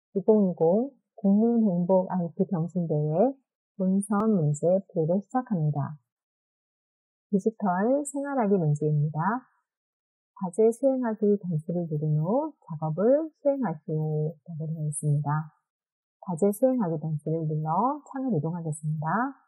2020 국민행복 IT 경신대회 본선 문제 풀이를 시작합니다. 디지털 생활하기 문제입니다. 과제 수행하기 단수를 누른 후 작업을 수행하시오라고 되어 있습니다. 과제 수행하기 단수를 눌러 창을 이동하겠습니다.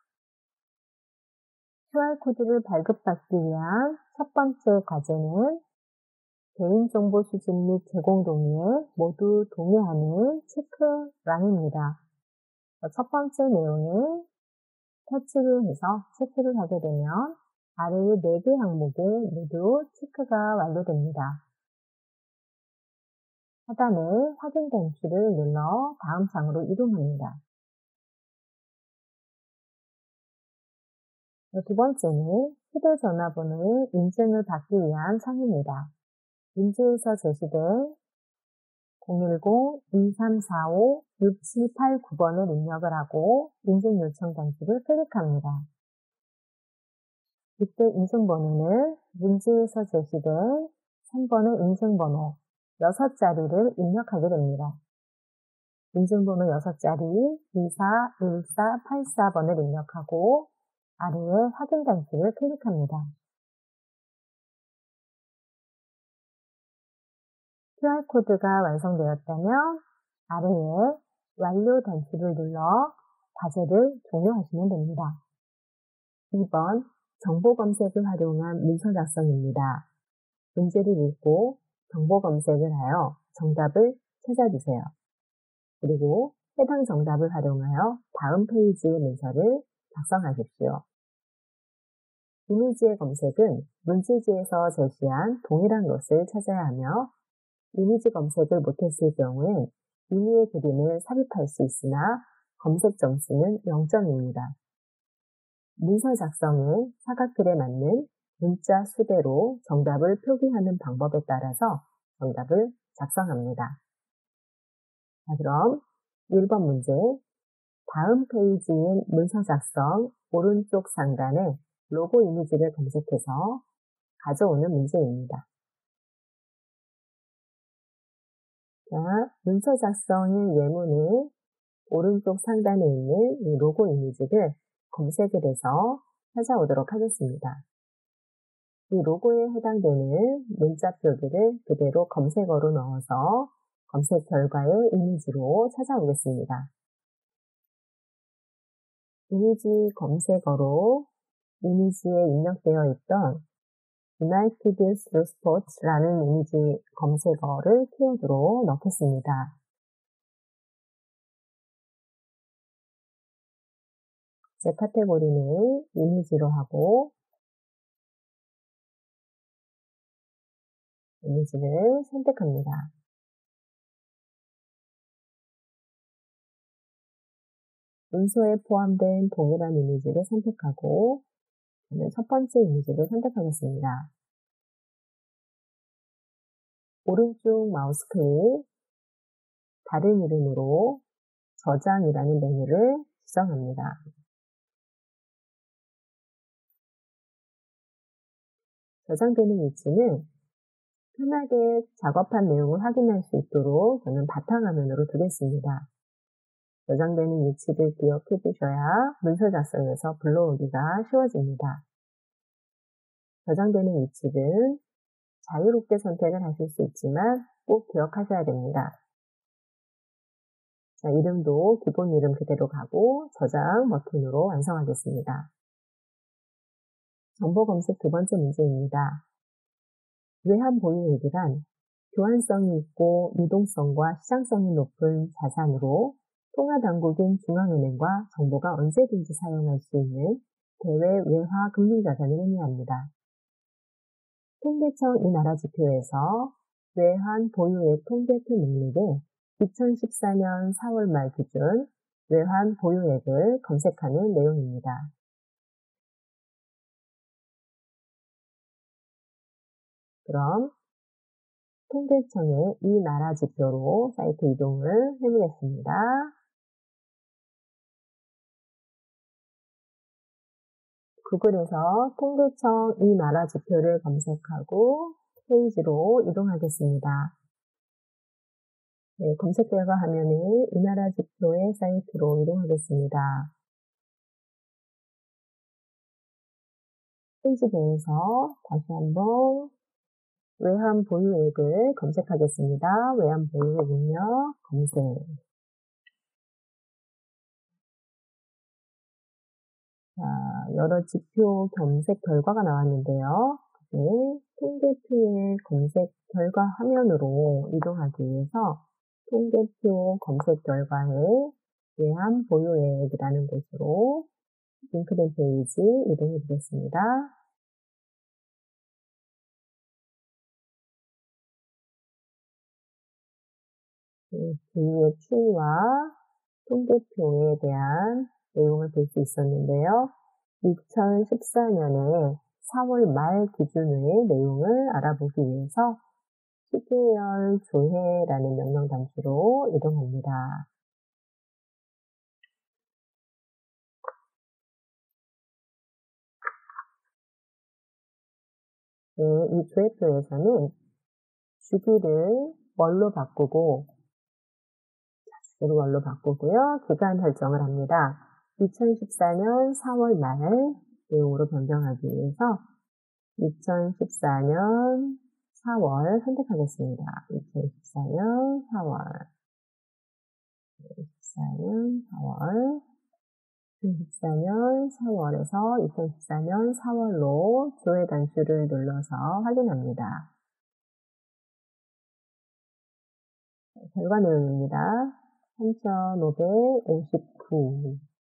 QR코드를 발급받기 위한 첫 번째 과제는 개인정보 수집 및 제공 동의에 모두 동의하는 체크란입니다. 첫 번째 내용을 터치를 해서 체크를 하게 되면 아래의 4개 항목에 모두 체크가 완료됩니다. 하단에 확인 단추를 눌러 다음 창으로 이동합니다. 두 번째는 휴대전화번호의 인증을 받기 위한 창입니다. 문제에서 제시된 010-2345-6789번을 입력을 하고 인증 요청 단추를 클릭합니다. 이때 인증번호는 문제에서 제시된 3번의 인증번호 6자리를 입력하게 됩니다. 인증번호 6자리 241484번을 입력하고 아래에 확인 단추를 클릭합니다. QR코드가 완성되었다면 아래에 완료 단추를 눌러 과제를 종료하시면 됩니다. 2번 정보 검색을 활용한 문서 작성입니다. 문제를 읽고 정보 검색을 하여 정답을 찾아주세요. 그리고 해당 정답을 활용하여 다음 페이지의 문서를 작성하십시오. 이미지의 검색은 문제지에서 제시한 동일한 것을 찾아야 하며 이미지 검색을 못했을 경우에 임의의 그림을 삽입할 수 있으나 검색 점수는 0점입니다. 문서 작성은 사각틀에 맞는 문자 수대로 정답을 표기하는 방법에 따라서 정답을 작성합니다. 자, 그럼 1번 문제, 다음 페이지인 문서 작성 오른쪽 상단에 로고 이미지를 검색해서 가져오는 문제입니다. 자, 문서 작성의 예문은 오른쪽 상단에 있는 이 로고 이미지를 검색을 해서 찾아오도록 하겠습니다. 이 로고에 해당되는 문자 표기를 그대로 검색어로 넣어서 검색 결과의 이미지로 찾아오겠습니다. 이미지 검색어로 이미지에 입력되어 있던 United through Sports라는 이미지 검색어를 키워드로 넣겠습니다. 제 카테고리는 이미지로 하고 이미지를 선택합니다. 문서에 포함된 동일한 이미지를 선택하고 저는 첫 번째 이미지를 선택하겠습니다. 오른쪽 마우스 클릭, 다른 이름으로 저장이라는 메뉴를 지정합니다. 저장되는 위치는 편하게 작업한 내용을 확인할 수 있도록 저는 바탕화면으로 두겠습니다. 저장되는 위치를 기억해 두셔야 문서 작성에서 불러오기가 쉬워집니다. 저장되는 위치는 자유롭게 선택을 하실 수 있지만 꼭 기억하셔야 됩니다. 자, 이름도 기본 이름 그대로 가고 저장 버튼으로 완성하겠습니다. 정보 검색 두 번째 문제입니다. 외환 보유액이란 교환성이 있고 유동성과 시장성이 높은 자산으로 통화당국인 중앙은행과 정부가 언제든지 사용할 수 있는 대외 외화 금융 자산을 의미합니다. 통계청 이 나라 지표에서 외환 보유액 통계표 목록에 2014년 4월 말 기준 외환 보유액을 검색하는 내용입니다. 그럼 통계청의 이 나라 지표로 사이트 이동을 해보겠습니다. 구글에서 통계청 이 나라 지표를 검색하고 페이지로 이동하겠습니다. 네, 검색 결과 화면을 이 나라 지표의 사이트로 이동하겠습니다. 페이지 내에서 다시 한번 외환 보유액을 검색하겠습니다. 외환 보유액은요, 검색. 자, 여러 지표 검색 결과가 나왔는데요. 네, 통계표의 검색 결과 화면으로 이동하기 위해서 통계표 검색 결과에 외환 보유액이라는 곳으로 링크된 페이지 이동해 보겠습니다. 보유액 추이와 통계표에 대한 내용을 볼 수 있었는데요. 2014년에 4월 말 기준의 내용을 알아보기 위해서 시계열 조회라는 명령 단추로 이동합니다. 네, 이 조회표에서는 주기를 월로 바꾸고, 주기를 월로 바꾸고요. 기간 설정을 합니다. 2014년 4월 말 내용으로 변경하기 위해서 2014년 4월 선택하겠습니다. 2014년 4월 2014년 4월 2014년 4월에서 2014년 4월로 조회 단추를 눌러서 확인합니다. 결과 내용입니다. 3,559.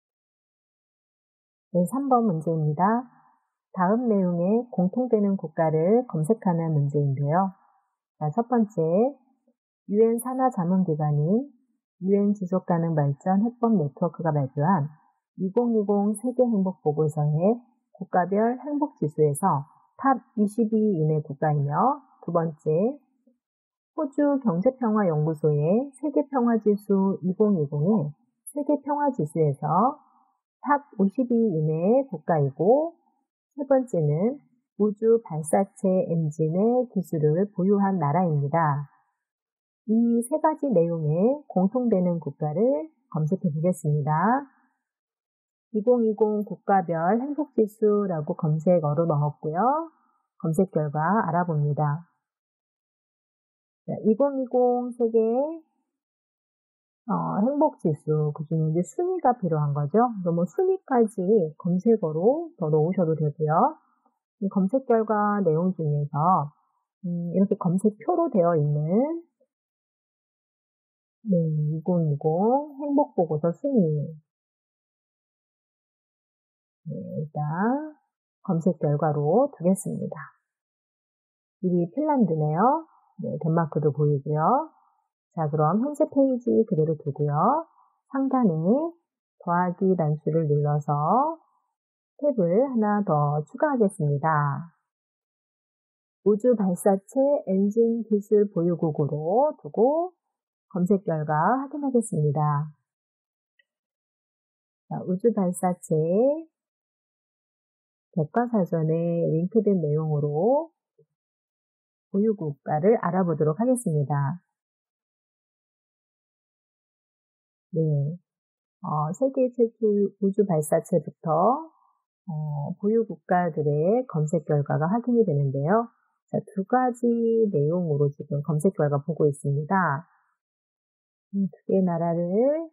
네, 3번 문제입니다. 다음 내용에 공통되는 국가를 검색하는 문제인데요. 자, 첫 번째, UN 산하자문기관인 UN 지속가능발전 해법 네트워크가 발표한 2020 세계행복보고서의 국가별 행복지수에서 탑 20위 이내 국가이며, 두 번째, 호주 경제평화연구소의 세계평화지수 2020의 세계평화지수에서 탑 50위 이내 국가이고, 세 번째는 우주 발사체 엔진의 기술을 보유한 나라입니다. 이 세 가지 내용에 공통되는 국가를 검색해 보겠습니다. 2020 국가별 행복지수라고 검색어로 넣었고요. 검색 결과 알아봅니다. 2020 세계 행복지수, 그중에 이제 순위가 필요한 거죠. 그럼 순위까지 검색어로 더 넣으셔도 되고요. 이 검색 결과 내용 중에서 이렇게 검색표로 되어 있는 2020 행복보고서 순위, 일단 검색 결과로 두겠습니다. 1위 핀란드네요. 네, 덴마크도 보이고요. 자, 그럼 현재 페이지 그대로 두고요. 상단에 더하기 단추를 눌러서 탭을 하나 더 추가하겠습니다. 우주 발사체 엔진 기술 보유국으로 두고 검색 결과 확인하겠습니다. 자, 우주 발사체 백과사전에 링크된 내용으로 보유국가를 알아보도록 하겠습니다. 네, 세계 최초 우주 발사체부터 보유국가들의 검색 결과가 확인이 되는데요. 자, 두 가지 내용으로 지금 검색 결과 보고 있습니다. 두 개의 나라를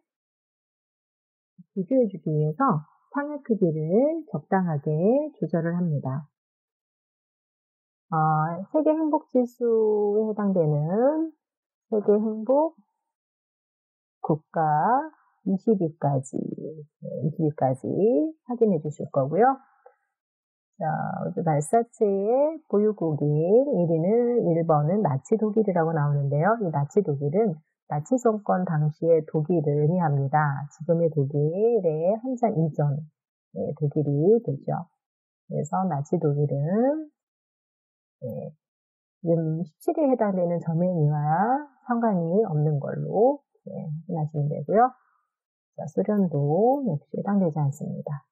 비교해주기 위해서 상하 크기를 적당하게 조절을 합니다. 세계 행복 지수에 해당되는 세계 행복 국가 20위까지 확인해 주실 거고요. 자, 우주 발사체의 보유국인 1번은 나치 독일이라고 나오는데요. 이 나치 독일은 나치 정권 당시의 독일을 의미합니다. 지금의 독일의 한참 이전 독일이 되죠. 그래서 나치 독일은 지금 17위에 해당되는 저메니와 상관이 없는 걸로 확인하시면 되고요. 자, 소련도 역시 해당되지 않습니다.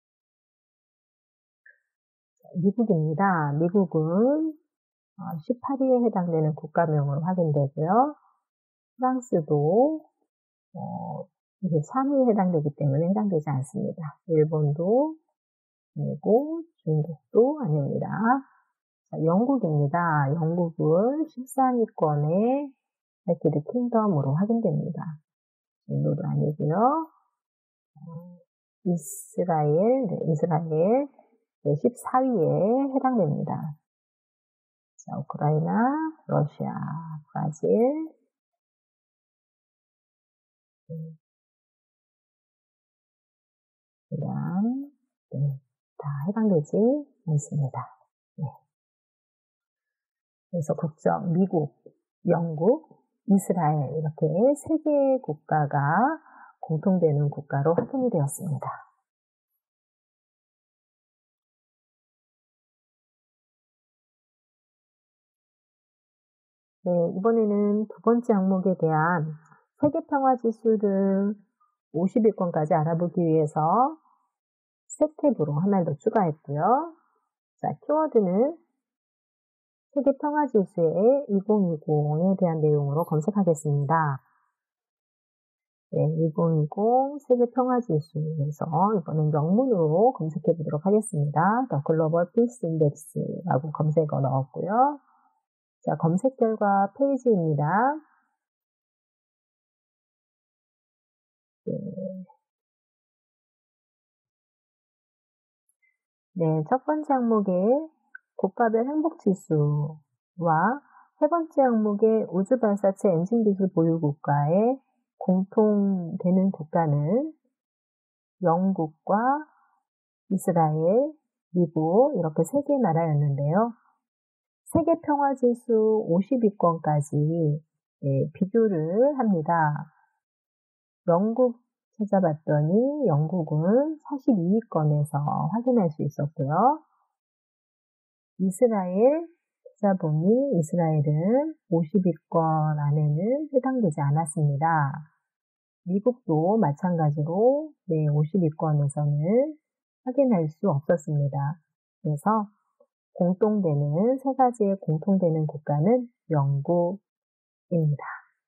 미국입니다. 미국은 18위에 해당되는 국가명으로 확인되고요. 프랑스도 3위에 해당되기 때문에 해당되지 않습니다. 일본도 아니고 중국도 아닙니다. 자, 영국입니다. 영국은 13위권에 유나이티드 킹덤으로 확인됩니다. 인도도 아니고요. 이스라엘 네, 14위에 해당됩니다. 자, 우크라이나, 러시아, 브라질, 이란, 네, 다 해당되지 않습니다. 네. 그래서 국적, 미국, 영국, 이스라엘 이렇게 3개의 국가가 공통되는 국가로 확인이 되었습니다. 네, 이번에는 두 번째 항목에 대한 세계평화지수를 50위권까지 알아보기 위해서 세 탭으로 하나 더 추가했고요. 자, 키워드는 세계평화지수의 2020에 대한 내용으로 검색하겠습니다. 네, 2020 세계평화지수에서 이번엔 영문으로 검색해 보도록 하겠습니다. The Global Peace Index라고 검색어 넣었고요. 자, 검색 결과 페이지입니다. 네, 첫 번째 항목에 국가별 행복지수와 세 번째 항목의 우주발사체 엔진기술 보유국가의 공통되는 국가는 영국과 이스라엘, 미국 이렇게 3개 나라였는데요. 세계평화지수 50위권까지 비교를 합니다. 영국 찾아봤더니 영국은 42위권에서 확인할 수 있었고요. 이스라엘 찾아보니 이스라엘은 50위권 안에는 해당되지 않았습니다. 미국도 마찬가지로 50위권에서는 확인할 수 없었습니다. 그래서 공통되는 세 가지의 공통되는 국가는 영국입니다.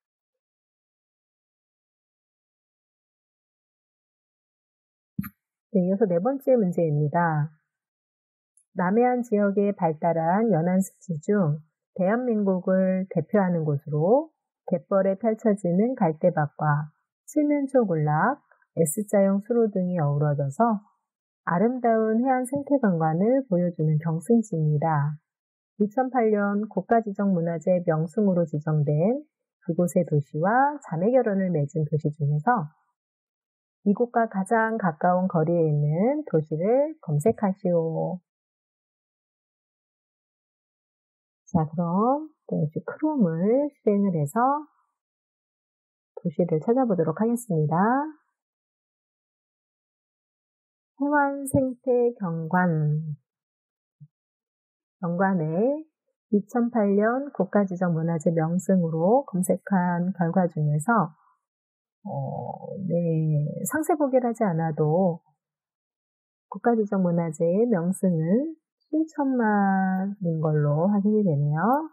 네, 이어서 네 번째 문제입니다. 남해안 지역에 발달한 연안습지 중 대한민국을 대표하는 곳으로 갯벌에 펼쳐지는 갈대밭과 칠면조 군락, S자형 수로 등이 어우러져서 아름다운 해안 생태관광을 보여주는 경승지입니다. 2008년 국가지정문화재 명승으로 지정된 그곳의 도시와 자매결연을 맺은 도시 중에서 이곳과 가장 가까운 거리에 있는 도시를 검색하시오. 자, 그럼 크롬을 실행을 해서 도시를 찾아보도록 하겠습니다. 해완생태경관에 2008년 국가지정문화재 명승으로 검색한 결과 중에서 상세 보기를 하지 않아도 국가지정문화재의 명승은 수천만인 걸로 확인이 되네요.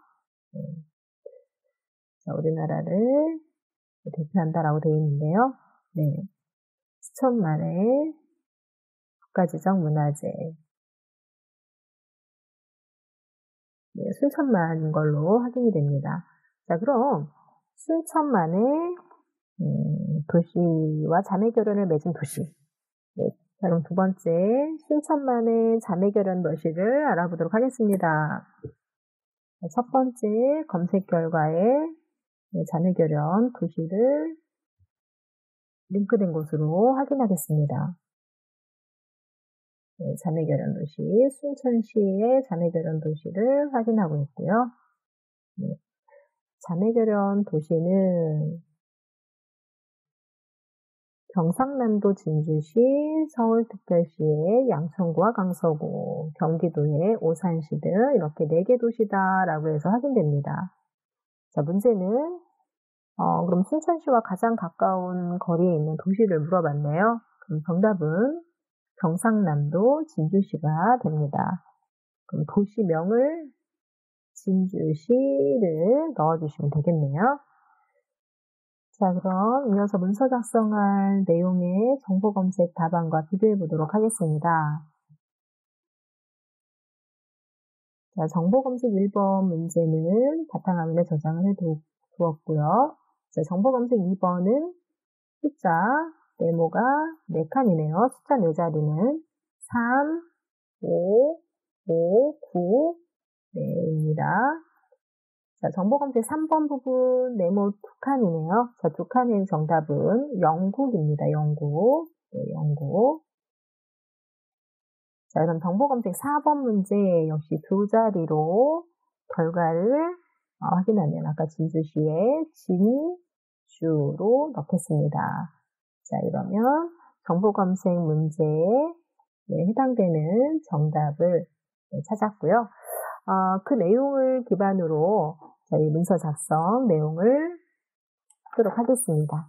자, 우리나라를 대표한다라고 되어 있는데요. 수천만의 국가지정문화재. 수천만인 걸로 확인이 됩니다. 자, 그럼 수천만의 도시와 자매결연을 맺은 도시. 자, 그럼 두 번째 수천만의 자매결연 도시를 알아보도록 하겠습니다. 첫 번째 검색 결과에 자매결연 도시를 링크된 곳으로 확인하겠습니다. 자매결연 도시, 순천시의 자매결연 도시를 확인하고 있고요. 자매결연 도시는 경상남도 진주시, 서울특별시의 양천구와 강서구, 경기도의 오산시 등 이렇게 4개 도시다라고 해서 확인됩니다. 자, 문제는 그럼 순천시와 가장 가까운 거리에 있는 도시를 물어봤네요. 그럼 정답은 경상남도 진주시가 됩니다. 그럼 도시명을 진주시를 넣어주시면 되겠네요. 자, 그럼 이어서 문서 작성할 내용의 정보 검색 답안과 비교해 보도록 하겠습니다. 자, 정보 검색 1번 문제는 바탕화면에 저장을 해 두었고요. 자, 정보 검색 2번은 숫자, 네모가 4칸이네요. 숫자 4자리는 3, 5, 5, 9, 네입니다. 자, 정보 검색 3번 부분 네모 2칸이네요. 자, 2칸의 정답은 영국입니다. 영국. 네, 영국. 자, 그럼 정보 검색 4번 문제 역시 2자리로 결과를 확인하면 아까 진주시에 진주로 넣겠습니다. 자, 이러면 정보 검색 문제에 해당되는 정답을 찾았고요. 그 내용을 기반으로 저희 문서 작성 내용을 하도록 하겠습니다.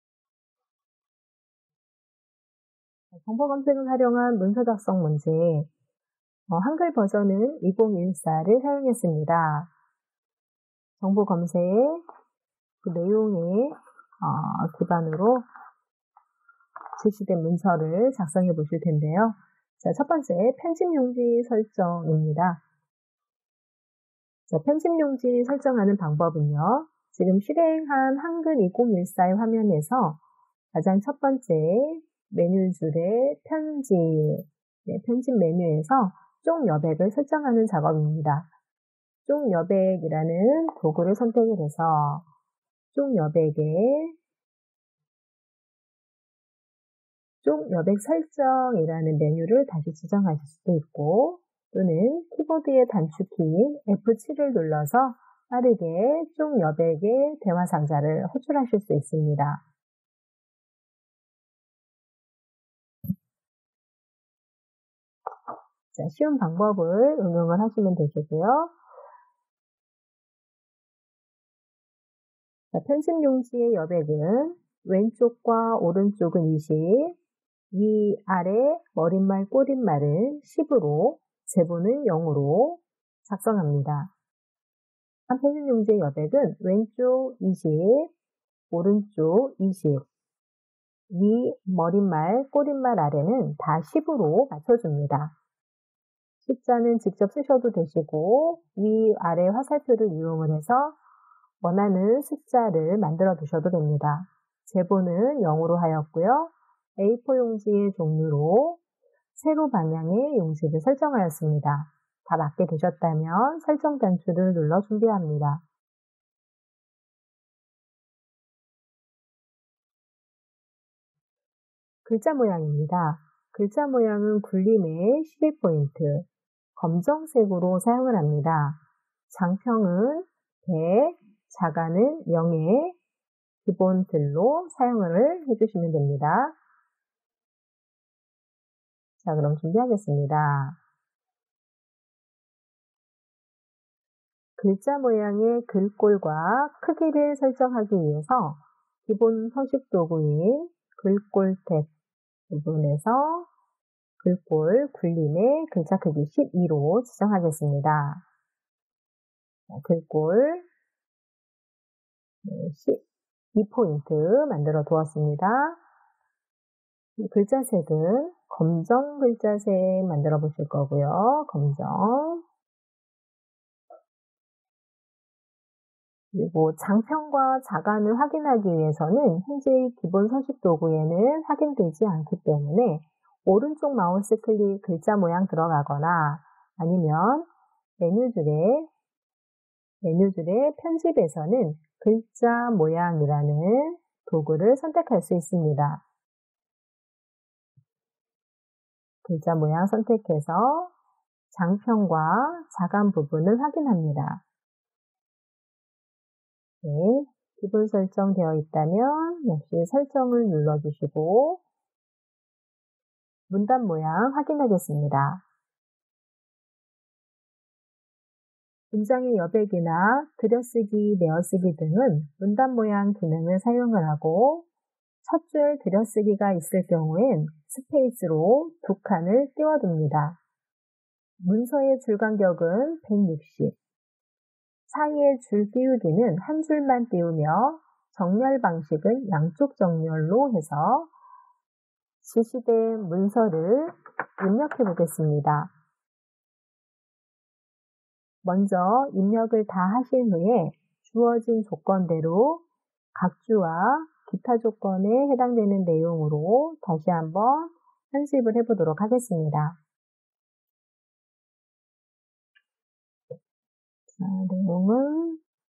정보 검색을 활용한 문서 작성 문제, 한글 버전은 2014를 사용했습니다. 정보 검색 그 내용에 기반으로 제시된 문서를 작성해 보실 텐데요. 자, 첫 번째 편집 용지 설정입니다. 자, 편집 용지 설정하는 방법은요. 지금 실행한 한글 2014의 화면에서 가장 첫 번째 메뉴줄의 편집, 편집 메뉴에서 쪽 여백을 설정하는 작업입니다. 쪽 여백이라는 도구를 선택을 해서 쪽 여백 설정이라는 메뉴를 다시 지정하실 수도 있고, 또는 키보드의 단축키인 F7을 눌러서 빠르게 쪽 여백의 대화 상자를 호출하실 수 있습니다. 자, 쉬운 방법을 응용을 하시면 되시고요. 자, 편집 용지의 여백은 왼쪽과 오른쪽은 20, 위, 아래, 머릿말, 꼬릿말은 10으로, 제보는 0으로 작성합니다. 편집 용지의 여백은 왼쪽 20, 오른쪽 20, 위, 머릿말, 꼬릿말 아래는 다 10으로 맞춰줍니다. 숫자는 직접 쓰셔도 되시고 위, 아래 화살표를 이용을 해서 원하는 숫자를 만들어 두셔도 됩니다. 제보는 0으로 하였고요. A4 용지의 종류로 세로 방향의 용지를 설정하였습니다. 다 맞게 되셨다면 설정 단추를 눌러 준비합니다. 글자 모양입니다. 글자 모양은 굴림의 12포인트, 검정색으로 사용을 합니다. 장평은 100, 자가는 0의 기본 틀로 사용을 해주시면 됩니다. 자, 그럼 준비하겠습니다. 글자 모양의 글꼴과 크기를 설정하기 위해서 기본 서식 도구인 글꼴 탭 부분에서 글꼴 굴림의 글자 크기 12로 지정하겠습니다. 글꼴 12포인트 만들어 두었습니다. 글자색은 검정 글자색 만들어 보실 거고요. 검정. 그리고 장평과 자간을 확인하기 위해서는 현재 기본 서식 도구에는 확인되지 않기 때문에 오른쪽 마우스 클릭 글자 모양 들어가거나 아니면 메뉴줄의 편집에서는 글자 모양이라는 도구를 선택할 수 있습니다. 글자 모양 선택해서 장평과 자간 부분을 확인합니다. 네, 기본 설정되어 있다면 역시 설정을 눌러주시고 문단 모양 확인하겠습니다. 문장의 여백이나 들여쓰기, 내어쓰기 등은 문단 모양 기능을 사용을 하고 첫 줄 들여쓰기가 있을 경우엔 스페이스로 2칸을 띄워둡니다. 문서의 줄 간격은 160, 사이에 줄 띄우기는 한 줄만 띄우며 정렬 방식은 양쪽 정렬로 해서 지시된 문서를 입력해 보겠습니다. 먼저 입력을 다 하신 후에 주어진 조건대로 각주와 기타 조건에 해당되는 내용으로 다시 한번 편집을 해보도록 하겠습니다. 자, 내용을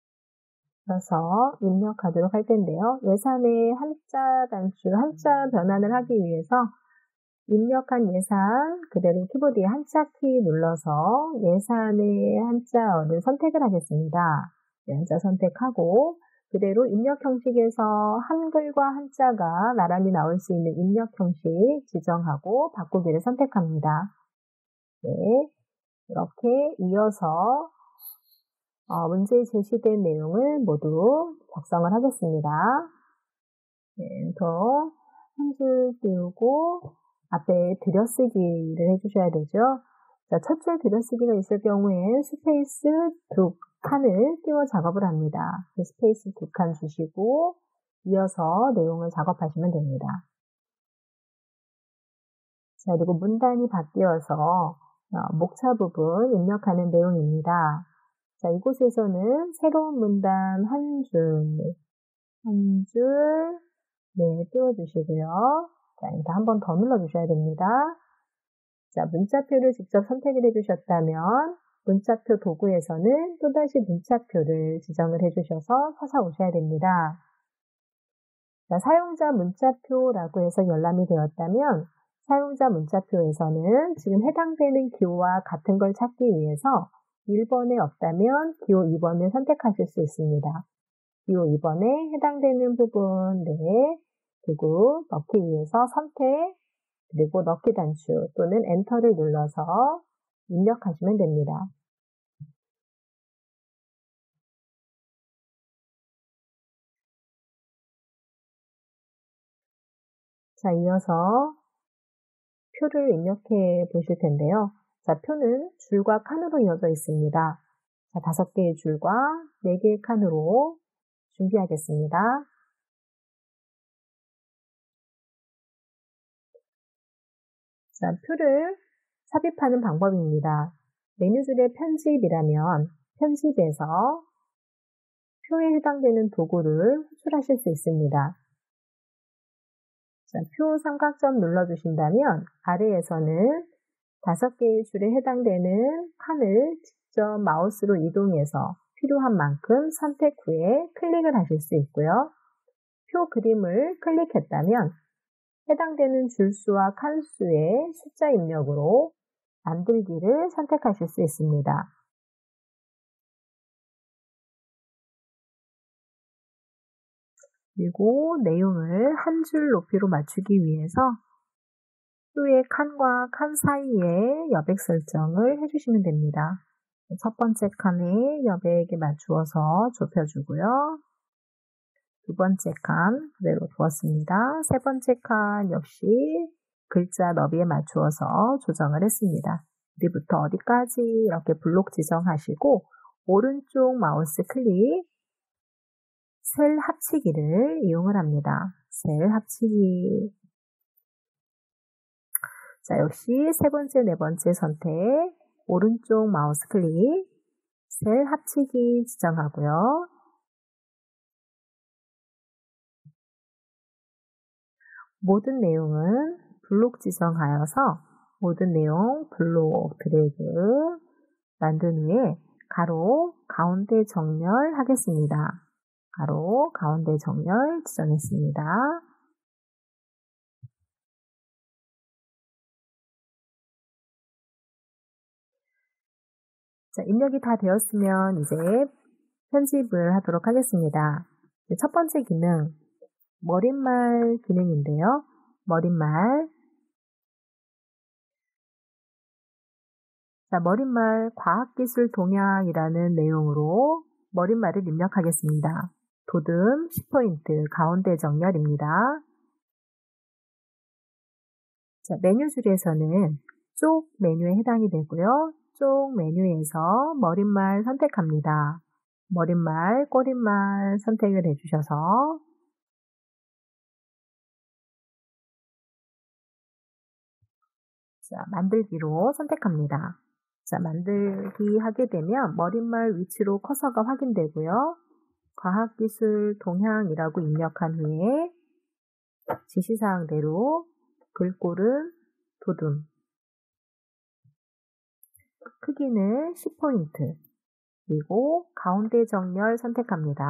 써서 입력하도록 할 텐데요. 예산의 한자 단수, 한자 변환을 하기 위해서 입력한 예산 그대로 키보드에 한자 키 눌러서 예산의 한자어를 선택을 하겠습니다. 네, 한자 선택하고 그대로 입력 형식에서 한글과 한자가 나란히 나올 수 있는 입력 형식 지정하고 바꾸기를 선택합니다. 네, 이렇게 이어서 문제에 제시된 내용을 모두 작성을 하겠습니다. 네, 더 한 줄 띄우고 앞에 들여쓰기를 해주셔야 되죠. 자, 첫 줄 들여쓰기가 있을 경우엔 스페이스 두 칸을 띄워 작업을 합니다. 스페이스 두 칸 주시고 이어서 내용을 작업하시면 됩니다. 자, 그리고 문단이 바뀌어서 목차 부분 입력하는 내용입니다. 자, 이곳에서는 새로운 문단 한 줄, 네, 띄워주시고요. 자, 일단 한 번 더 눌러주셔야 됩니다. 자, 문자표를 직접 선택을 해주셨다면 문자표 도구에서는 또다시 문자표를 지정을 해주셔서 찾아오셔야 됩니다. 자, 사용자 문자표라고 해서 열람이 되었다면 사용자 문자표에서는 지금 해당되는 기호와 같은 걸 찾기 위해서 1번에 없다면 기호 2번을 선택하실 수 있습니다. 기호 2번에 해당되는 부분, 네, 그리고 넣기 위해서 선택, 그리고 넣기 단추 또는 엔터를 눌러서 입력하시면 됩니다. 자, 이어서 표를 입력해 보실 텐데요. 자, 표는 줄과 칸으로 이어져 있습니다. 자, 5개의 줄과 4개의 칸으로 준비하겠습니다. 자, 표를 삽입하는 방법입니다. 메뉴줄의 편집이라면 편집에서 표에 해당되는 도구를 호출하실 수 있습니다. 자, 표 삼각점 눌러주신다면 아래에서는 5개의 줄에 해당되는 칸을 직접 마우스로 이동해서 필요한 만큼 선택 후에 클릭을 하실 수 있고요. 표 그림을 클릭했다면 해당되는 줄수와 칸수의 숫자 입력으로 만들기를 선택하실 수 있습니다. 그리고 내용을 한 줄 높이로 맞추기 위해서 표의 칸과 칸 사이에 여백 설정을 해주시면 됩니다. 첫 번째 칸에 여백에 맞추어서 좁혀주고요. 두 번째 칸 그대로 두었습니다. 세 번째 칸 역시 글자 너비에 맞추어서 조정을 했습니다. 어디부터 어디까지 이렇게 블록 지정하시고 오른쪽 마우스 클릭 셀 합치기를 이용을 합니다. 셀 합치기. 자, 역시 세 번째, 네 번째 선택, 오른쪽 마우스 클릭, 셀 합치기 지정하고요. 모든 내용은 블록 지정하여서 모든 내용 블록 드래그 만든 후에 가로 가운데 정렬하겠습니다. 가로 가운데 정렬 지정했습니다. 자, 입력이 다 되었으면 이제 편집을 하도록 하겠습니다. 첫 번째 기능, 머릿말 기능인데요. 머릿말. 자, 머릿말 과학기술 동향이라는 내용으로 머릿말을 입력하겠습니다. 도듬 10포인트 가운데 정렬입니다. 자, 메뉴줄에서는 쪽 메뉴에 해당이 되고요. 쪽 메뉴에서 머릿말 선택합니다. 머릿말, 꼬릿말 선택을 해주셔서 자, 만들기로 선택합니다. 자, 만들기 하게 되면 머릿말 위치로 커서가 확인되고요. 과학기술 동향이라고 입력한 후에 지시사항대로 글꼴은 도둠, 크기는 10포인트, 그리고 가운데 정렬 선택합니다.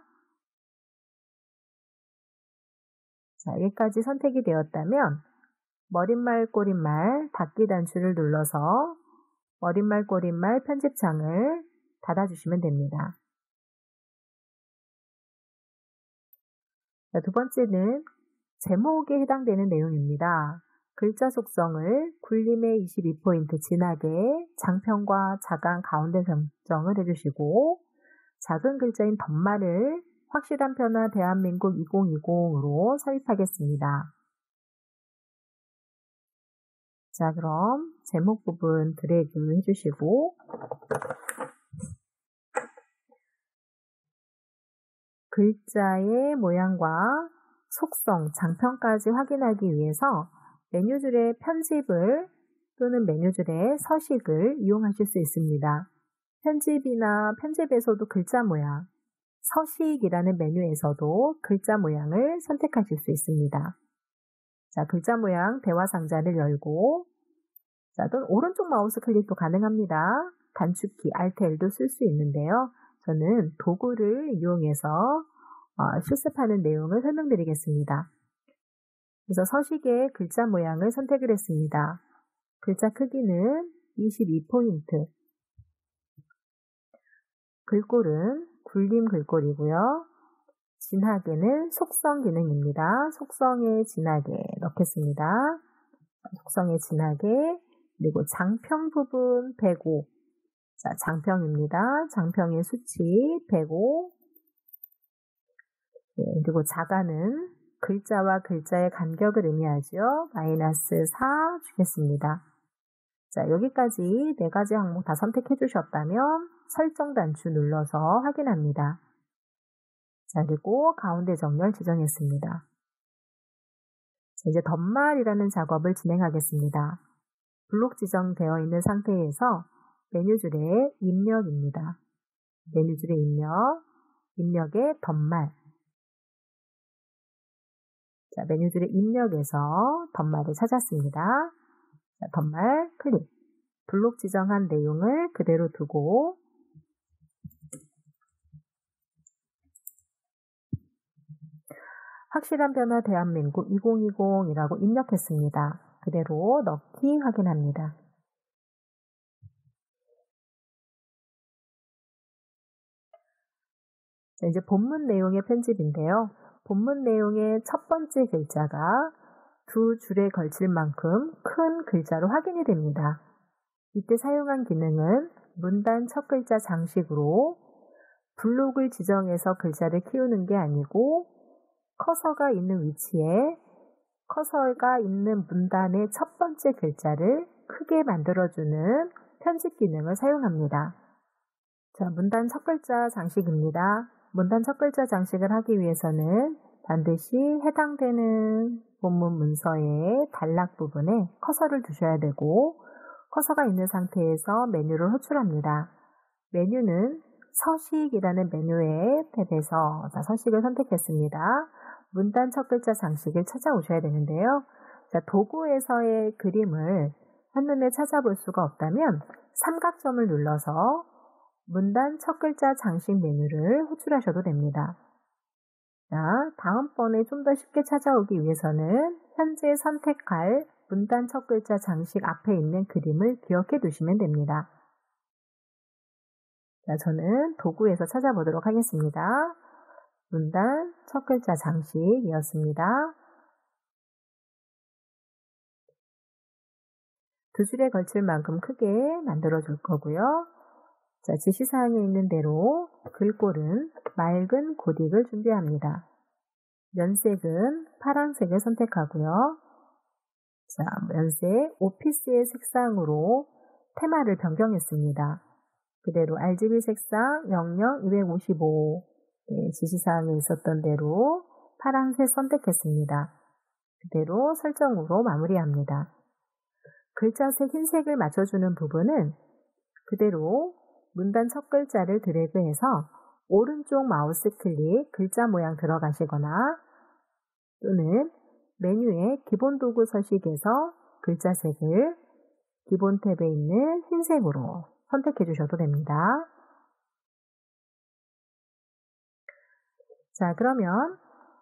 자, 여기까지 선택이 되었다면 머릿말, 꼬릿말 닫기 단추를 눌러서 머릿말, 꼬릿말 편집창을 닫아주시면 됩니다. 자, 두 번째는 제목에 해당되는 내용입니다. 글자 속성을 굴림의 22포인트 진하게 장편과 자강 가운데 설정을 해주시고 작은 글자인 덧말을 확실한 변화 대한민국 2020으로 삽입하겠습니다. 자, 그럼 제목 부분 드래그 해주시고 글자의 모양과 속성, 장편까지 확인하기 위해서 메뉴줄의 편집을 또는 메뉴줄의 서식을 이용하실 수 있습니다. 편집이나 편집에서도 글자 모양, 서식이라는 메뉴에서도 글자 모양을 선택하실 수 있습니다. 자, 글자 모양 대화 상자를 열고 자, 또는 오른쪽 마우스 클릭도 가능합니다. 단축키 Alt L도 쓸 수 있는데요. 저는 도구를 이용해서 실습하는 내용을 설명드리겠습니다. 그래서 서식의 글자 모양을 선택을 했습니다. 글자 크기는 22포인트. 글꼴은 굴림 글꼴이고요. 진하게는 속성 기능입니다. 속성에 진하게 넣겠습니다. 속성에 진하게, 그리고 장평 부분 105. 자, 장평입니다. 장평의 수치 105. 네, 그리고 자가는 글자와 글자의 간격을 의미하죠. -4 주겠습니다. 자, 여기까지 4가지 항목 다 선택해 주셨다면 설정 단추 눌러서 확인합니다. 자, 그리고 가운데 정렬 지정했습니다. 자, 이제 덧말이라는 작업을 진행하겠습니다. 블록 지정되어 있는 상태에서 메뉴줄의 입력입니다. 메뉴줄의 입력의 덧말. 자, 메뉴줄의 입력에서 덧말을 찾았습니다. 자, 덧말 클릭. 블록 지정한 내용을 그대로 두고 확실한 변화 대한민국 2020이라고 입력했습니다. 그대로 넣기 확인합니다. 자, 이제 본문 내용의 편집인데요. 본문 내용의 첫 번째 글자가 두 줄에 걸칠 만큼 큰 글자로 확인이 됩니다. 이때 사용한 기능은 문단 첫 글자 장식으로 블록을 지정해서 글자를 키우는 게 아니고 커서가 있는 위치에 커서가 있는 문단의 첫 번째 글자를 크게 만들어주는 편집 기능을 사용합니다. 자, 문단 첫 글자 장식입니다. 문단 첫 글자 장식을 하기 위해서는 반드시 해당되는 본문 문서의 단락 부분에 커서를 두셔야 되고 커서가 있는 상태에서 메뉴를 호출합니다. 메뉴는 서식이라는 메뉴에 탭에서 서식을 선택했습니다. 문단 첫 글자 장식을 찾아오셔야 되는데요. 자, 도구에서의 그림을 한눈에 찾아볼 수가 없다면 삼각점을 눌러서 문단 첫 글자 장식 메뉴를 호출하셔도 됩니다. 자, 다음번에 좀 더 쉽게 찾아오기 위해서는 현재 선택할 문단 첫 글자 장식 앞에 있는 그림을 기억해 두시면 됩니다. 자, 저는 도구에서 찾아보도록 하겠습니다. 문단 첫 글자 장식이었습니다. 두 줄에 걸칠 만큼 크게 만들어 줄 거고요. 자, 지시사항에 있는 대로 글꼴은 맑은 고딕을 준비합니다. 면색은 파란색을 선택하고요. 자, 면색 오피스의 색상으로 테마를 변경했습니다. 그대로 RGB 색상 00255 지시사항에 있었던 대로 파란색 선택했습니다. 그대로 설정으로 마무리합니다. 글자색 흰색을 맞춰주는 부분은 그대로 문단 첫 글자를 드래그해서 오른쪽 마우스 클릭 글자 모양 들어가시거나 또는 메뉴의 기본 도구 서식에서 글자색을 기본 탭에 있는 흰색으로 선택해 주셔도 됩니다. 자, 그러면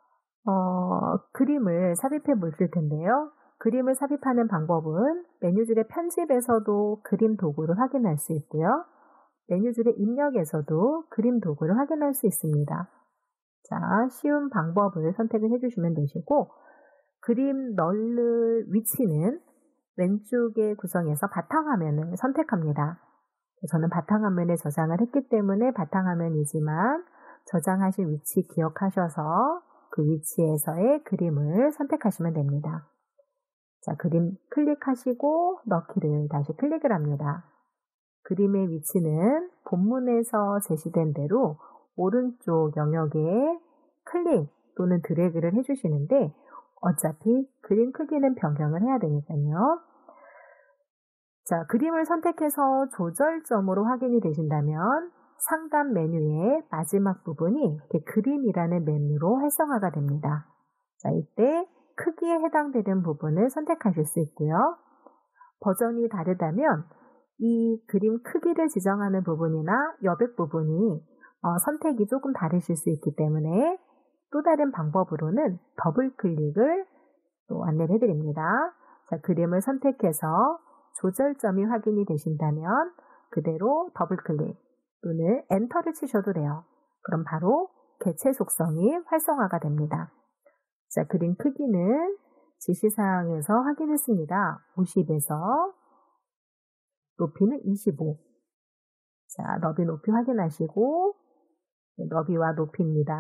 그림을 삽입해 보실 텐데요. 그림을 삽입하는 방법은 메뉴줄의 편집에서도 그림 도구를 확인할 수 있고요. 메뉴줄의 입력에서도 그림 도구를 확인할 수 있습니다. 자, 쉬운 방법을 선택을 해주시면 되시고 그림 넣을 위치는 왼쪽의 구성에서 바탕화면을 선택합니다. 저는 바탕화면에 저장을 했기 때문에 바탕화면이지만 저장하신 위치 기억하셔서 그 위치에서의 그림을 선택하시면 됩니다. 자, 그림 클릭하시고 넣기를 다시 클릭을 합니다. 그림의 위치는 본문에서 제시된 대로 오른쪽 영역에 클릭 또는 드래그를 해주시는데 어차피 그림 크기는 변경을 해야 되니까요. 자, 그림을 선택해서 조절점으로 확인이 되신다면 상단 메뉴의 마지막 부분이 그림이라는 메뉴로 활성화가 됩니다. 자, 이때 크기에 해당되는 부분을 선택하실 수 있고요. 버전이 다르다면 이 그림 크기를 지정하는 부분이나 여백 부분이 선택이 조금 다르실 수 있기 때문에 또 다른 방법으로는 더블 클릭을 또 안내를 해드립니다. 자, 그림을 선택해서 조절점이 확인이 되신다면 그대로 더블 클릭 또는 엔터를 치셔도 돼요. 그럼 바로 개체 속성이 활성화가 됩니다. 자, 그림 크기는 지시사항에서 확인했습니다. 50에서 높이는 25. 자, 너비 높이 확인하시고 너비와 높이입니다.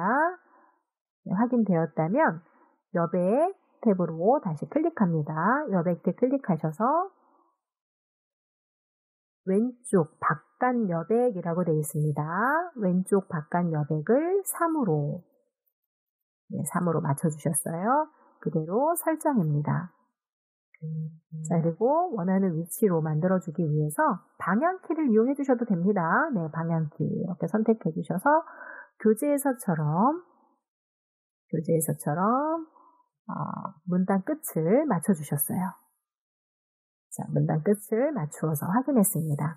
확인되었다면 여백 탭으로 다시 클릭합니다. 여백 탭 클릭하셔서 왼쪽 바깥 여백이라고 되어 있습니다. 왼쪽 바깥 여백을 3으로 3으로 맞춰주셨어요. 그대로 설정입니다. 자, 그리고 원하는 위치로 만들어주기 위해서 방향키를 이용해 주셔도 됩니다. 네, 방향키 이렇게 선택해 주셔서 교재에서처럼 문단 끝을 맞춰주셨어요. 자, 문단 끝을 맞추어서 확인했습니다.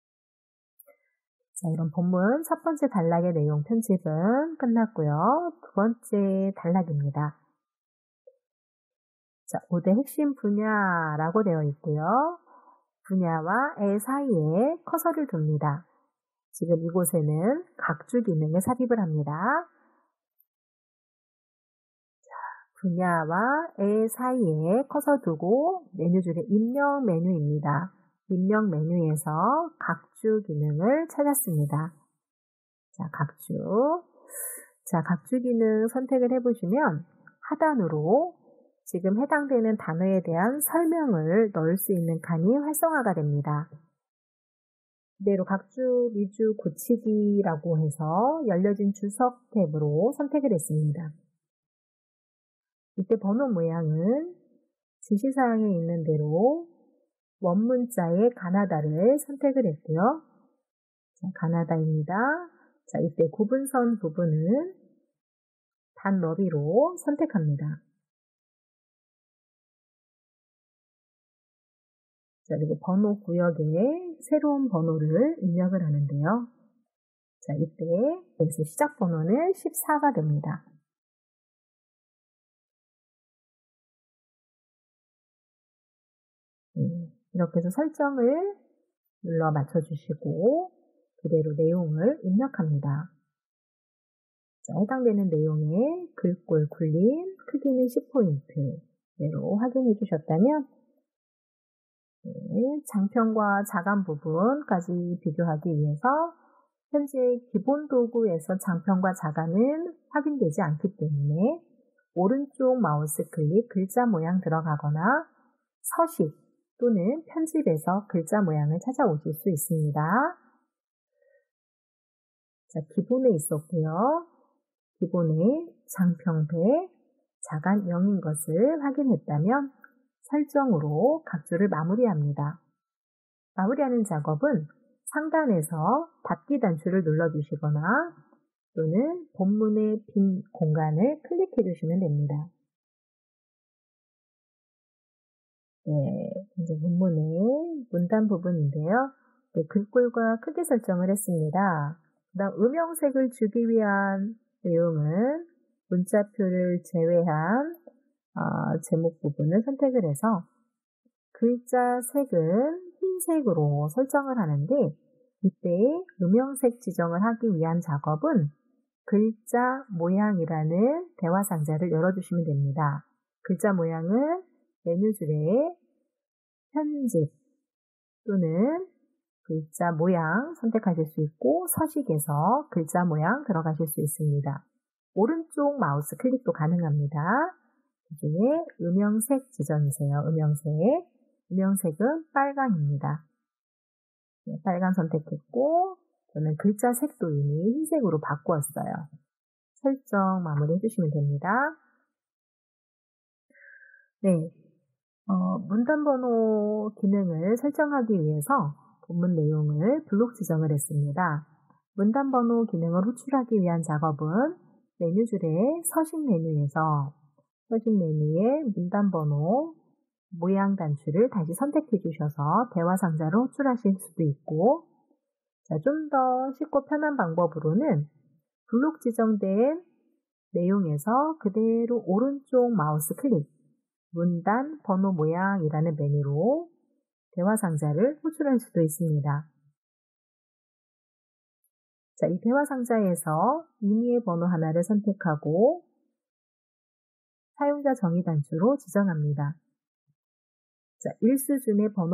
자, 이런 본문 첫 번째 단락의 내용 편집은 끝났고요. 두 번째 단락입니다. 자, 5대 핵심 분야라고 되어 있고요. 분야와 애 사이에 커서를 둡니다. 지금 이곳에는 각주 기능을 삽입을 합니다. 분야와 애 사이에 커서 두고 메뉴줄의 입력 메뉴입니다. 입력 메뉴에서 각주 기능을 찾았습니다. 자, 각주 기능 선택을 해보시면 하단으로 지금 해당되는 단어에 대한 설명을 넣을 수 있는 칸이 활성화가 됩니다. 그대로 각주 미주 고치기라고 해서 열려진 주석 탭으로 선택을 했습니다. 이때 번호 모양은 지시사항에 있는 대로 원문자의 가나다를 선택을 했고요. 자, 가나다입니다. 자, 이때 구분선 부분은 단 너비로 선택합니다. 자, 그리고 번호 구역에 새로운 번호를 입력을 하는데요. 자, 이때 여기서 시작 번호는 14가 됩니다. 이렇게 해서 설정을 눌러 맞춰주시고 그대로 내용을 입력합니다. 자, 해당되는 내용의 글꼴 굴림, 크기는 10포인트대로 확인해 주셨다면 장편과 자간 부분까지 비교하기 위해서 현재 기본 도구에서 장편과 자간은 확인되지 않기 때문에 오른쪽 마우스 클릭 글자 모양 들어가거나 서식 또는 편집에서 글자 모양을 찾아오실 수 있습니다. 자, 기본에 있었고요. 기본에 장평배, 자간 0인 것을 확인했다면 설정으로 각 줄을 마무리합니다. 마무리하는 작업은 상단에서 닫기 단추를 눌러주시거나 또는 본문의 빈 공간을 클릭해 주시면 됩니다. 네, 이제 본문의 문단 부분인데요. 네, 글꼴과 크기 설정을 했습니다. 그 다음 음영색을 주기 위한 내용은 문자표를 제외한 제목 부분을 선택을 해서 글자 색은 흰색으로 설정을 하는데 이때 음영색 지정을 하기 위한 작업은 글자 모양이라는 대화 상자를 열어주시면 됩니다. 글자 모양은 메뉴줄에 편집 또는 글자 모양 선택하실 수 있고 서식에서 글자 모양 들어가실 수 있습니다. 오른쪽 마우스 클릭도 가능합니다. 그중에 음영색 지정이세요. 음영색은 빨강입니다. 네, 빨간 선택했고 저는 글자 색도 이미 흰색으로 바꾸었어요. 설정 마무리 해주시면 됩니다. 네, 문단 번호 기능을 설정하기 위해서 본문 내용을 블록 지정을 했습니다. 문단 번호 기능을 호출하기 위한 작업은 메뉴줄의 서식 메뉴에서 서식 메뉴의 문단 번호 모양 단추를 다시 선택해 주셔서 대화 상자를 호출하실 수도 있고 좀 더 쉽고 편한 방법으로는 블록 지정된 내용에서 그대로 오른쪽 마우스 클릭 문단 번호 모양이라는 메뉴로 대화 상자를 호출할 수도 있습니다. 자, 이 대화 상자에서 임의의 번호 하나를 선택하고 사용자 정의 단추로 지정합니다. 자, 일수준의 번호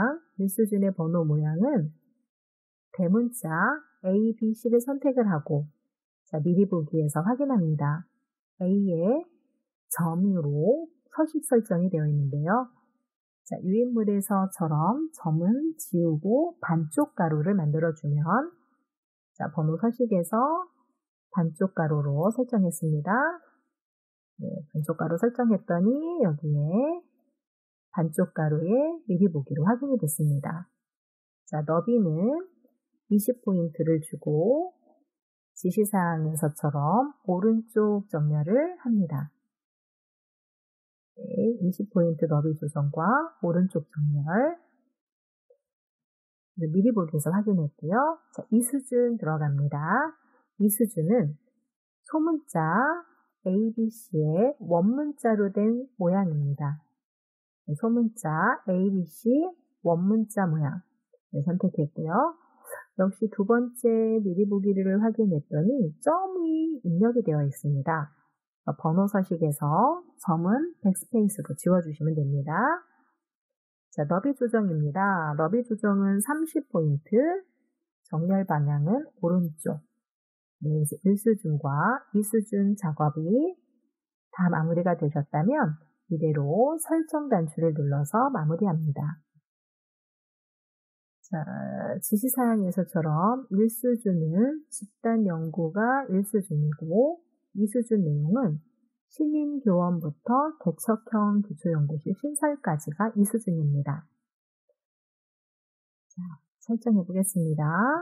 모양은 대문자 A, B, C를 선택을 하고 자, 미리 보기에서 확인합니다. A의 점으로 서식 설정이 되어 있는데요. 자, 유인물에서처럼 점은 지우고 반쪽 가로를 만들어주면 자, 번호 서식에서 반쪽 가로로 설정했습니다. 네, 반쪽 가로 설정했더니 여기에 반쪽 가로에 미리 보기로 확인이 됐습니다. 자, 너비는 20포인트를 주고 지시사항에서처럼 오른쪽 정렬을 합니다. 네, 20포인트 너비 조정과 오른쪽 정렬 미리 보기에서 확인했고요. 자, 이 수준 들어갑니다. 이 수준은 소문자 ABC의 원문자로 된 모양입니다. 네, 소문자 ABC 원문자 모양 네, 선택했고요. 역시 두 번째 미리 보기를 확인했더니 점이 입력이 되어 있습니다. 번호 서식에서 점은 백스페이스로 지워주시면 됩니다. 자, 너비 조정입니다. 너비 조정은 30포인트, 정렬 방향은 오른쪽. 네, 1수준과 2수준 작업이 다 마무리가 되셨다면 이대로 설정 단추를 눌러서 마무리합니다. 자, 지시사항에서처럼 1수준은 집단 연구가 1수준이고 2수준 내용은 시민교원부터 개척형 기초연구실 신설까지가 2수준입니다. 자, 설정해 보겠습니다.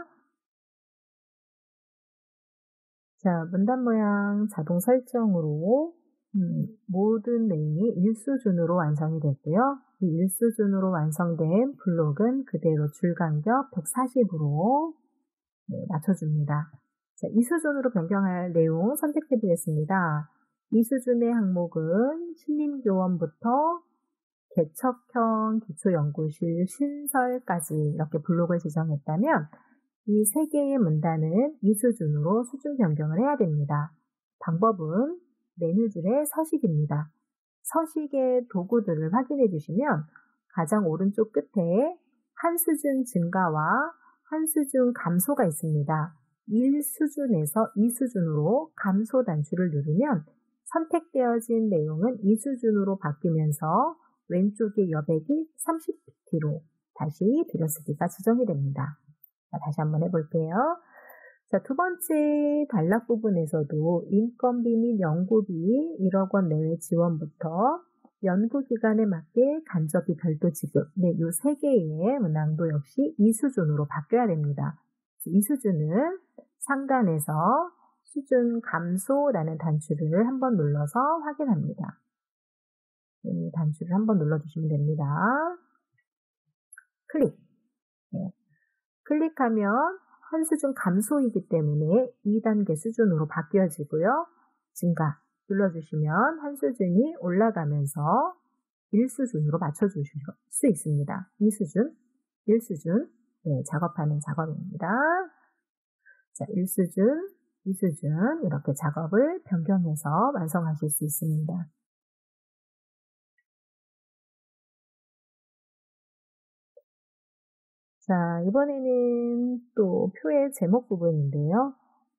자, 문단 모양 자동 설정으로 모든 내용이 1수준으로 완성이 됐고요. 이 1수준으로 완성된 블록은 그대로 줄 간격 140으로 맞춰줍니다. 자, 2수준으로 변경할 내용 선택해 보겠습니다. 2수준의 항목은 시민교원부터 개척형 기초연구실 신설까지 이렇게 블록을 지정했다면 이 세 개의 문단은 2수준으로 수준 변경을 해야 됩니다. 방법은 메뉴줄의 서식입니다. 서식의 도구들을 확인해 주시면 가장 오른쪽 끝에 한 수준 증가와 한 수준 감소가 있습니다. 1수준에서 2수준으로 감소 단추를 누르면 선택되어진 내용은 2수준으로 바뀌면서 왼쪽의 여백이 30pt로 다시 들여쓰기가 지정이 됩니다. 자, 다시 한번 해볼게요. 자, 두 번째 단락 부분에서도 인건비 및 연구비 1억 원 내외 지원부터 연구기간에 맞게 간접비 별도 지급. 네, 이 세 개의 문항도 역시 이 수준으로 바뀌어야 됩니다. 이 수준은 상단에서 수준 감소라는 단추를 한번 눌러서 확인합니다. 이 단추를 한번 눌러주시면 됩니다. 클릭. 네. 클릭하면 한 수준 감소이기 때문에 2단계 수준으로 바뀌어지고요. 증가 눌러주시면 한 수준이 올라가면서 1수준으로 맞춰주실 수 있습니다. 2수준, 1수준 네, 작업하는 작업입니다. 자, 1수준, 2수준 이렇게 작업을 변경해서 완성하실 수 있습니다. 자, 이번에는 또 표의 제목 부분인데요.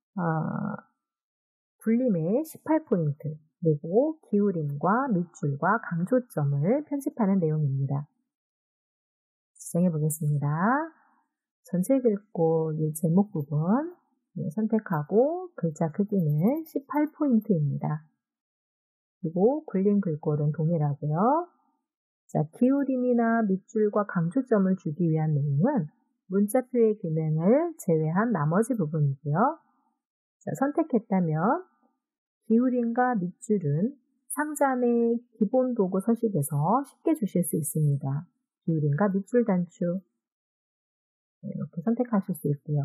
굴림의 18포인트, 그리고 기울임과 밑줄과 강조점을 편집하는 내용입니다. 지정해 보겠습니다. 전체 긁고 이 제목 부분 선택하고 글자 크기는 18포인트입니다. 그리고 굴림 글꼴은 동일하고요. 자, 기울임이나 밑줄과 강조점을 주기 위한 내용은 문자표의 기능을 제외한 나머지 부분이고요. 자, 선택했다면 기울임과 밑줄은 상자 내 기본 도구 서식에서 쉽게 주실 수 있습니다. 기울임과 밑줄 단추 이렇게 선택하실 수 있고요.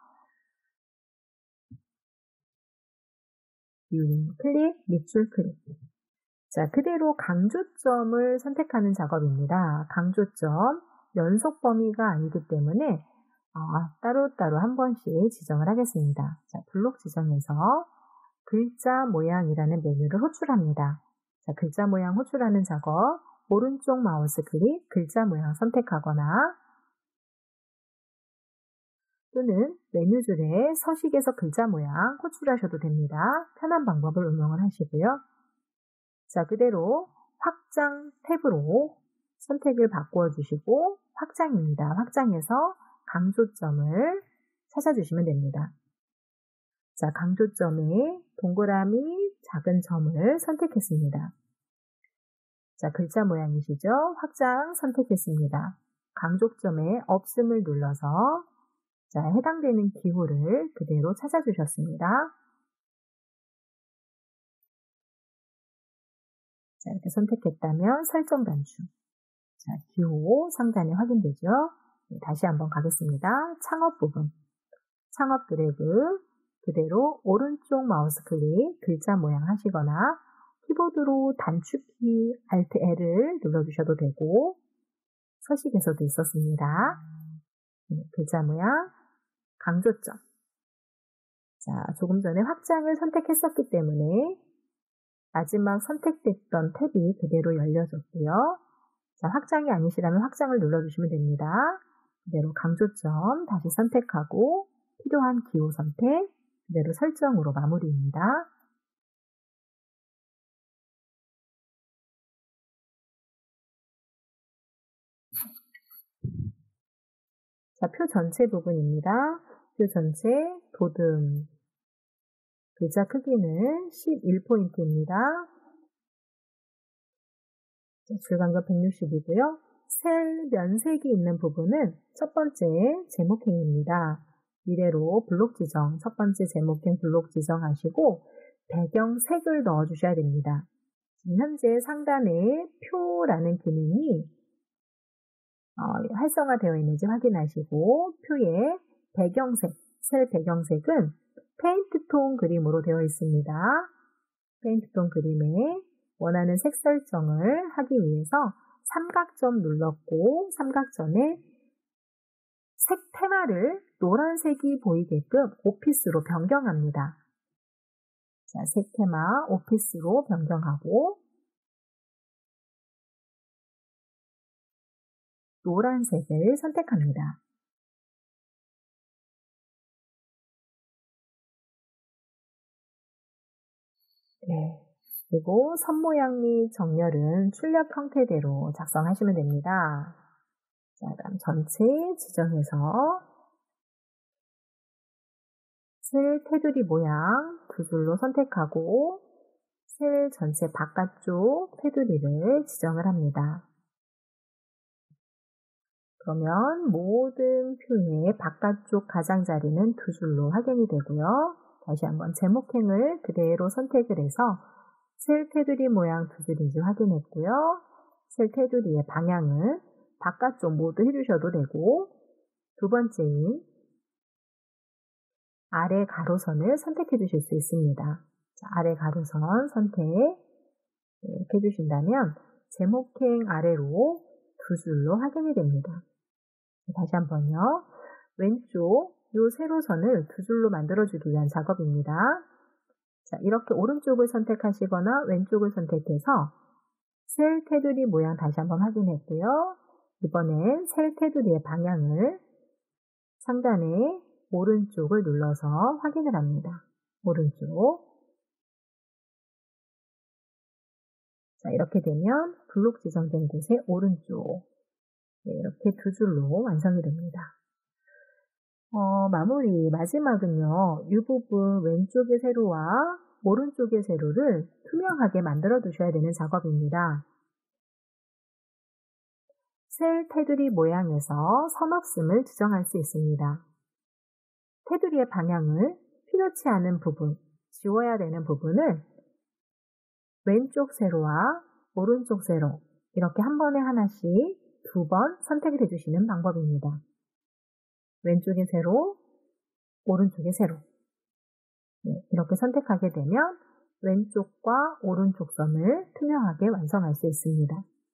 기울임 클릭, 밑줄 클릭. 자, 그대로 강조점을 선택하는 작업입니다. 강조점, 연속 범위가 아니기 때문에 따로따로 한 번씩 지정을 하겠습니다. 자, 블록 지정해서 글자 모양이라는 메뉴를 호출합니다. 자, 글자 모양 호출하는 작업, 오른쪽 마우스 클릭, 글자 모양 선택하거나 또는 메뉴줄에 서식에서 글자 모양 호출하셔도 됩니다. 편한 방법을 응용을 하시고요. 자, 그대로 확장 탭으로 선택을 바꾸어 주시고 확장입니다. 확장해서 강조점을 찾아주시면 됩니다. 자, 강조점에 동그라미 작은 점을 선택했습니다. 자, 글자 모양이시죠? 확장 선택했습니다. 강조점에 없음을 눌러서 자, 해당되는 기호를 그대로 찾아주셨습니다. 자, 이렇게 선택했다면 설정 단추. 자, 기호 상단에 확인되죠? 네, 다시 한번 가겠습니다. 창업 부분. 창업 드래그. 그대로 오른쪽 마우스 클릭, 글자 모양 하시거나 키보드로 단축키 Alt L을 눌러주셔도 되고 서식에서도 있었습니다. 네, 글자 모양, 강조점. 자, 조금 전에 확장을 선택했었기 때문에 마지막 선택됐던 탭이 그대로 열려졌고요. 자, 확장이 아니시라면 확장을 눌러주시면 됩니다. 그대로 강조점 다시 선택하고 필요한 기호 선택, 그대로 설정으로 마무리입니다. 자, 표 전체 부분입니다. 표 전체 도듬. 글자 크기는 11포인트입니다. 줄간격 160이고요. 셀 면색이 있는 부분은 첫 번째 제목행입니다. 이래로 블록 지정, 첫 번째 제목행 블록 지정하시고 배경색을 넣어주셔야 됩니다. 지금 현재 상단에 표라는 기능이 활성화되어 있는지 확인하시고 표의 배경색, 셀 배경색은 페인트톤 그림으로 되어 있습니다. 페인트톤 그림에 원하는 색 설정을 하기 위해서 삼각점 눌렀고 삼각점에 색 테마를 노란색이 보이게끔 오피스로 변경합니다. 자, 색 테마 오피스로 변경하고 노란색을 선택합니다. 네. 그리고 선 모양 및 정렬은 출력 형태대로 작성하시면 됩니다. 자, 그럼 전체 지정해서 셀 테두리 모양 두 줄로 선택하고 셀 전체 바깥쪽 테두리를 지정을 합니다. 그러면 모든 표의 바깥쪽 가장자리는 두 줄로 확인이 되고요. 다시 한번 제목행을 그대로 선택을 해서 셀 테두리 모양 두 줄인지 확인했고요. 셀 테두리의 방향을 바깥쪽 모두 해주셔도 되고 두 번째인 아래 가로선을 선택해 주실 수 있습니다. 자, 아래 가로선 선택해 주신다면 제목행 아래로 두 줄로 확인이 됩니다. 다시 한번요. 왼쪽 요 세로선을 두 줄로 만들어주기 위한 작업입니다. 자, 이렇게 오른쪽을 선택하시거나 왼쪽을 선택해서 셀 테두리 모양 다시 한번 확인했고요. 이번엔 셀 테두리의 방향을 상단에 오른쪽을 눌러서 확인을 합니다. 오른쪽. 자, 이렇게 되면 블록 지정된 곳의 오른쪽. 네, 이렇게 두 줄로 완성이 됩니다. 마무리 마지막은요. 이 부분 왼쪽의 세로와 오른쪽의 세로를 투명하게 만들어 두셔야 되는 작업입니다. 셀 테두리 모양에서 선 없음을 지정할 수 있습니다. 테두리의 방향을 필요치 않은 부분, 지워야 되는 부분을 왼쪽 세로와 오른쪽 세로 이렇게 한 번에 하나씩 두 번 선택을 해주시는 방법입니다. 왼쪽의 세로, 오른쪽의 세로. 네, 이렇게 선택하게 되면 왼쪽과 오른쪽 선을 투명하게 완성할 수 있습니다.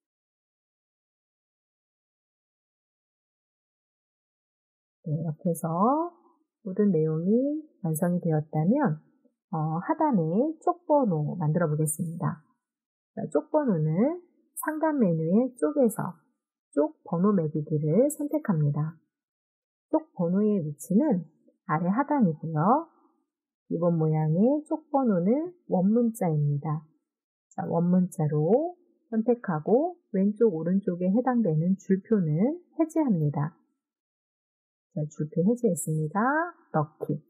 네, 이렇게 해서 모든 내용이 완성이 되었다면 하단에 쪽번호 만들어 보겠습니다. 쪽번호는 상단 메뉴의 쪽에서 쪽 번호 매기기를 선택합니다. 쪽 번호의 위치는 아래 하단이고요. 기본 모양의 쪽 번호는 원문자입니다. 자, 원문자로 선택하고 왼쪽 오른쪽에 해당되는 줄표는 해제합니다. 자, 줄표 해제했습니다. 넣기.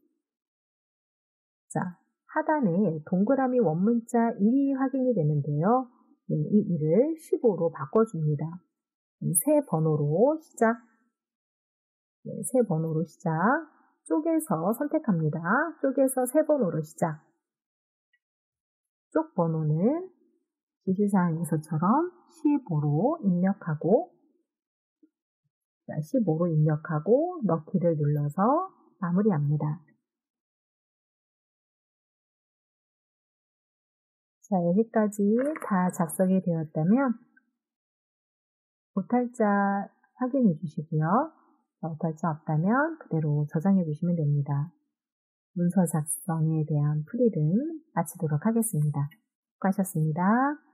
자, 하단에 동그라미 원문자 1이 확인이 되는데요. 네, 이 1을 15로 바꿔줍니다. 새 번호로 시작. 네, 새 번호로 시작. 쪽에서 선택합니다. 쪽에서 새 번호로 시작. 쪽 번호는 지시사항에서처럼 15로 입력하고 15로 입력하고 넣기를 눌러서 마무리합니다. 자, 여기까지 다 작성이 되었다면 오탈자 확인해 주시고요. 오탈자 없다면 그대로 저장해 주시면 됩니다. 문서 작성에 대한 풀이를 마치도록 하겠습니다. 수고하셨습니다.